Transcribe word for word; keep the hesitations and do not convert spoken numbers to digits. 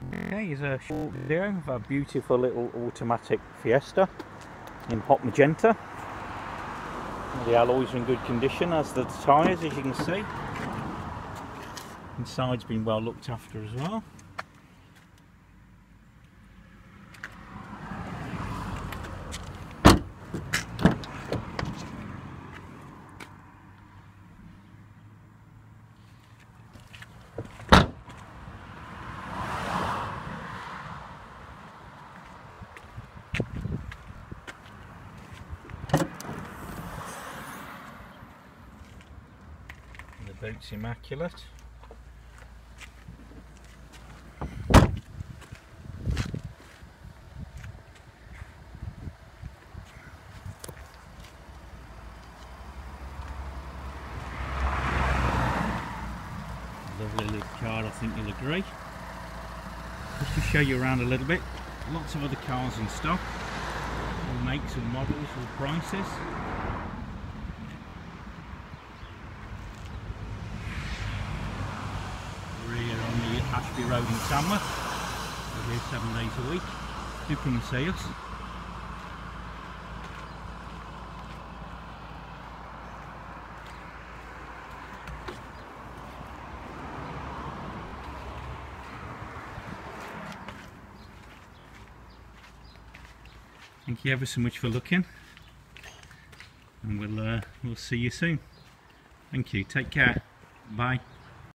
Okay, here's a short video of our beautiful little automatic Fiesta in hot magenta. The alloys are in good condition, as the tyres, as you can see. Inside's been well looked after as well. The boot's immaculate. Lovely little car, I think you'll agree. Just to show you around a little bit, lots of other cars in stock, all makes and models, all prices. We're here on the Ashby Road in Tamworth. We're here seven days a week. Do come and see us. Thank you ever so much for looking, and we'll uh, we'll see you soon. Thank you. Take care. Bye.